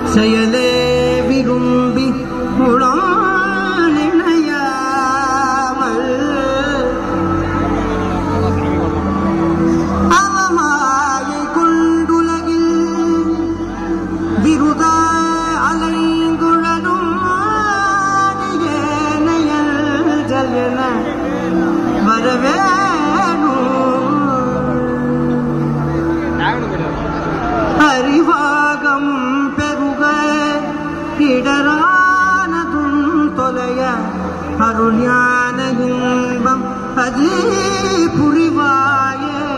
செயலே விரும்பி முழம் நினையாமல் அவமாயை கொண்டுலகில் விருத அலைந்துழலும் ஏனையல் ஜல்யன வரவேணும் அறிவாகம் பெருக இடரானதும் தொலைய அருஞான இன்பம் அது புரிவாயே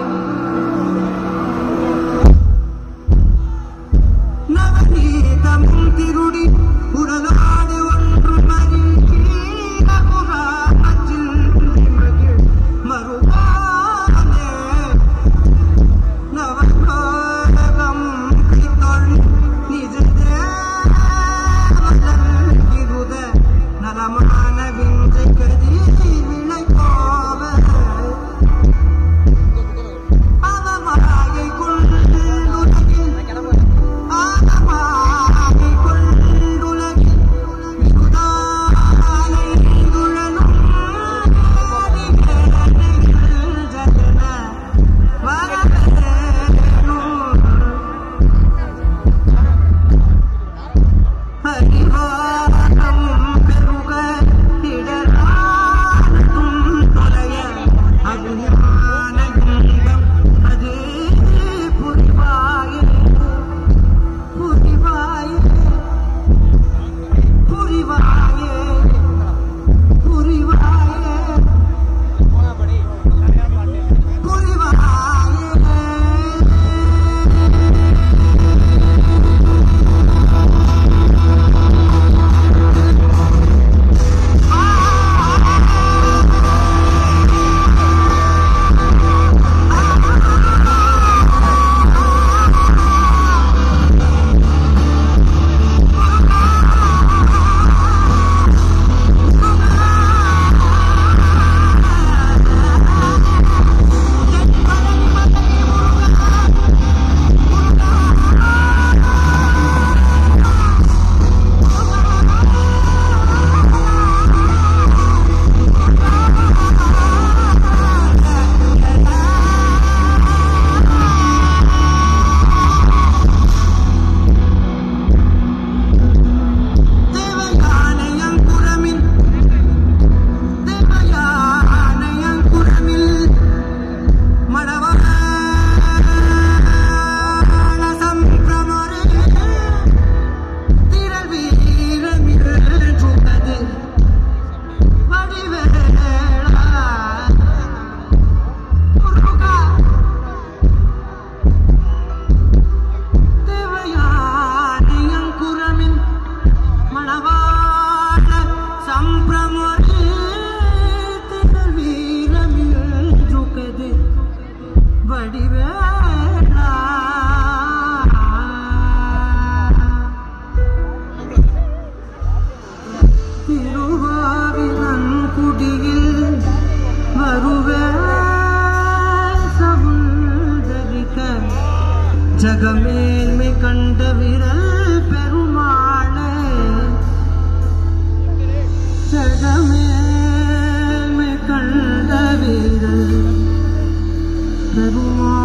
நவநீதம் திருடி உடலாடு ஒன்று மறியீரமுகாற்றில் மகிழ் மறுவானே நவலோகம் கித்தொழி நிஜதே இருத நலமான விந்தை கதி விளை போவ அவமாயை கொண்டுலகில் ஆகமாயை கொண்டுலகில் விருதாலை துழலும் ஜன வரவேணும் அறிவாகம் பெருக இடரானதும் தொலைய அஞ்ஞான இன்பம் அது புரிவாயே புரிவாயே புரிவாயே புரிவாயே ஜகமேல் மே கண்ட விரல் பெருமாளே ஜகமேல் மே கண்ட விரல் பெருமாளே